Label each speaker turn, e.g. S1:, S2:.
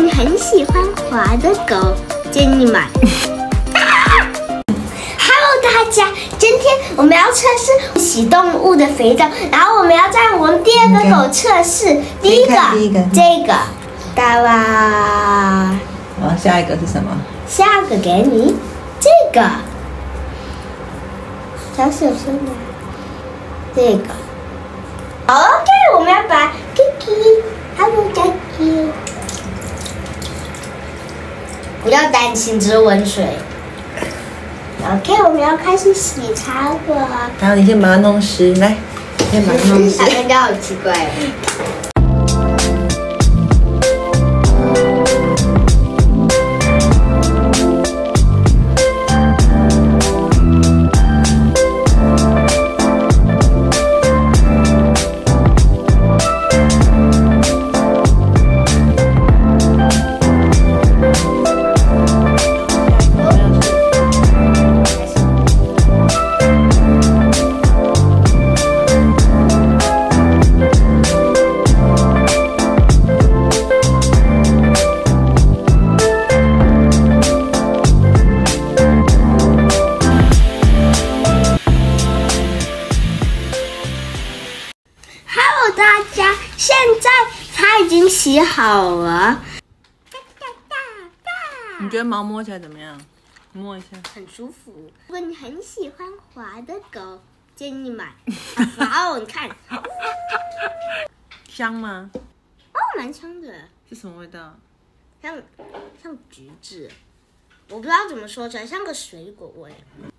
S1: 你很喜欢滑的狗，建议买。Hello， 大家，今天我们要测试洗动物的肥皂，然后我们要在我们第二个狗测试。第一个，这个，哒啦。
S2: 好，下一个是什么？
S1: 下个给你，这个，小声的，这个。OK， 我们要把 Kiki，Hello Kiki， 不要担心，只是温水。OK， 我们要开始洗茶了。
S2: 然后你先把它弄湿，来，先把它弄湿。
S1: 刚刚好奇怪哦。大家，现在它已经洗好了。
S2: 你觉得毛摸起来怎么样？摸一下，
S1: 很舒服。如果你很喜欢滑的狗，建议买。好，你看，
S2: 香吗？
S1: 哦，蛮香的。
S2: 是什么味道？
S1: 像橘子，我不知道怎么说起来，像个水果味。